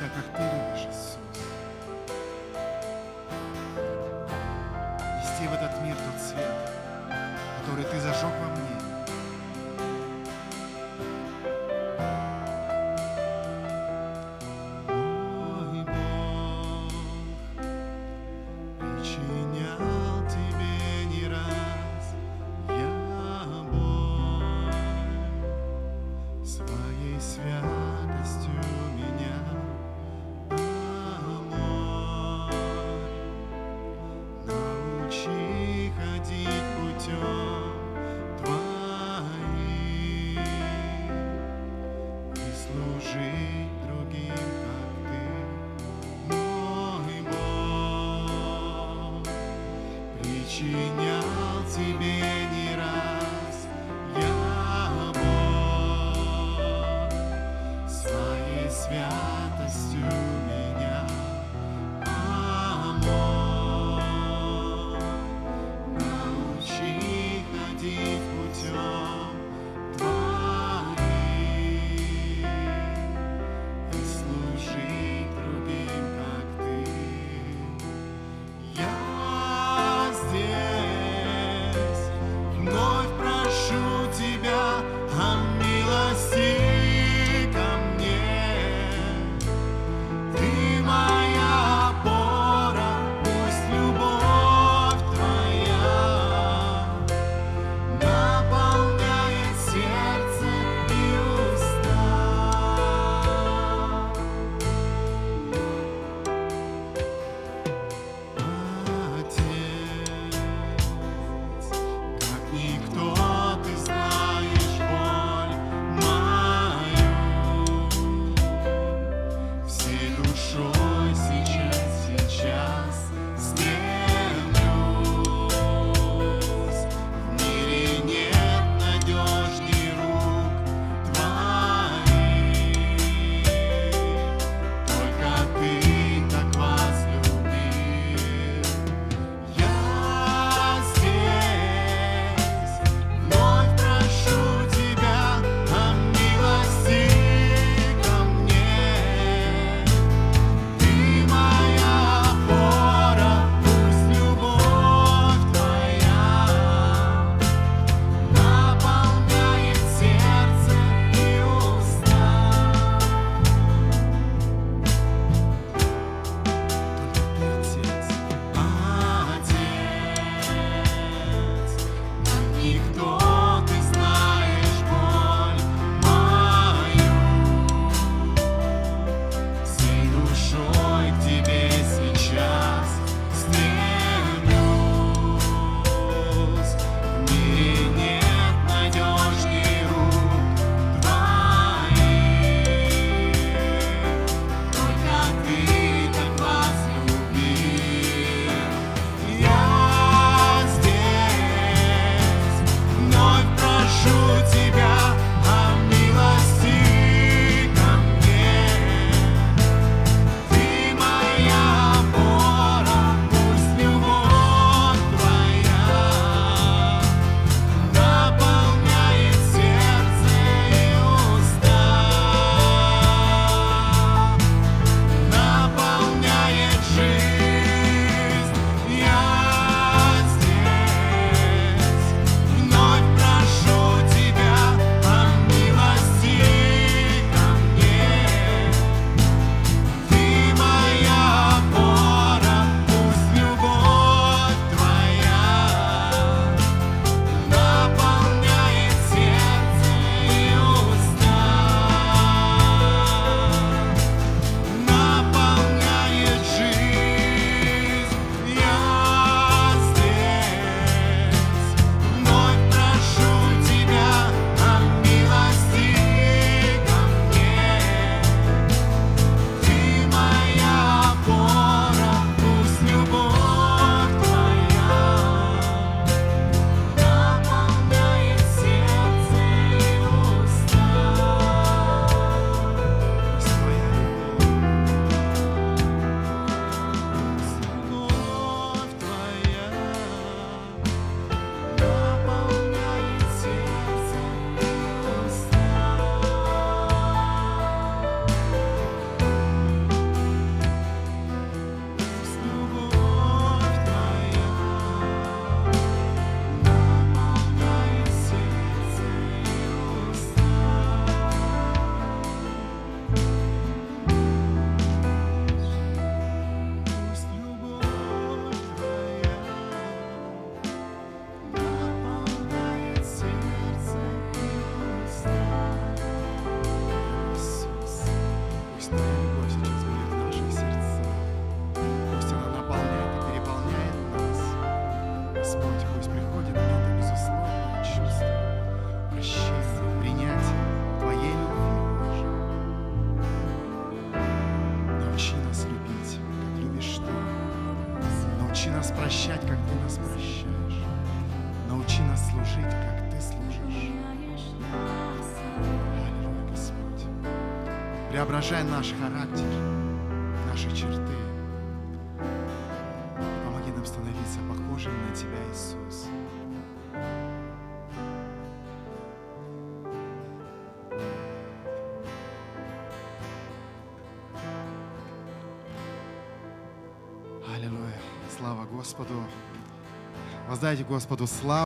как ты любишь, Иисус. Нести в этот мир тот свет, который ты зажег во мне. Мой Бог причинял тебе не раз я боль, своей святостью меня омой. Научи ходить путем Твоим и служить другим, как Ты, мой Бог. Причинял Тебе не раз я боль, своей святостью меня омой. Научи ходить путем Твоим и служить другим, как Ты. Я здесь, Научи нас прощать, как Ты нас прощаешь. Научи нас служить, как Ты служишь. Аллилуйя, Господь. Преображай наш характер, наши черты. Помоги нам становиться похожими на Тебя, Иисус. Аллилуйя. Слава Господу. Воздайте Господу славу.